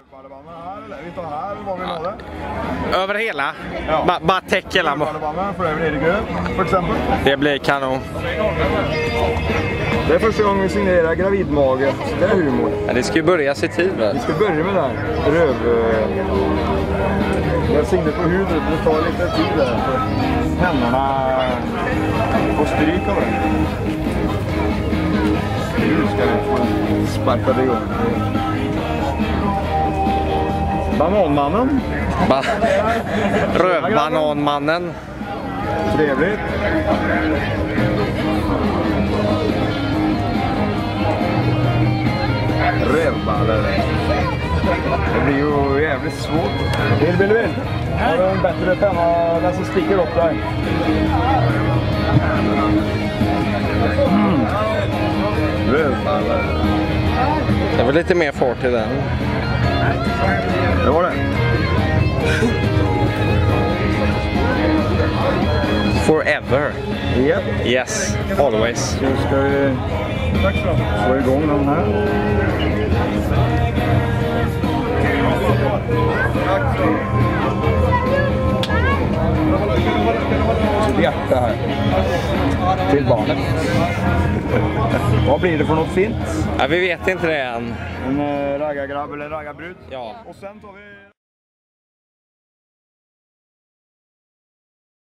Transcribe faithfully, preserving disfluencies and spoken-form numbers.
Vi tar här, var vi har det. Över hela? Ja. Ba bara täck hela. För över Edegöl, för exempel. Det blir kanon. Det är första gången vi signerar gravidmage. Det är humor. Ja, det ska ju börjas i tid, väl? Vi ska börja med det här. Röv... Jag signar på huvudet. Det tar lite tid där. För händerna får stryk av det. Nu ska vi få sparka igång. Bananmannen. Ba Rövbananmannen. Trevligt. Rövballer. Det blir ju jävligt svårt. Vill, vill, vill. Har du en bättre penna? Den som sticker upp där. Mm. Rövballer. Det var lite mer fart i den. Det var det. Forever. Yep. Yes, always. Nu ska vi få igång den här. Så hjärta här. Till barnet. Vad blir det för något fint? Ja, vi vet inte det än. En äh, raggargrabb eller en raggarbrud. Ja. Och sen tar vi...